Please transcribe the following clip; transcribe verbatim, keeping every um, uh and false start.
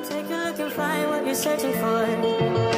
Take a look and find what you're searching for.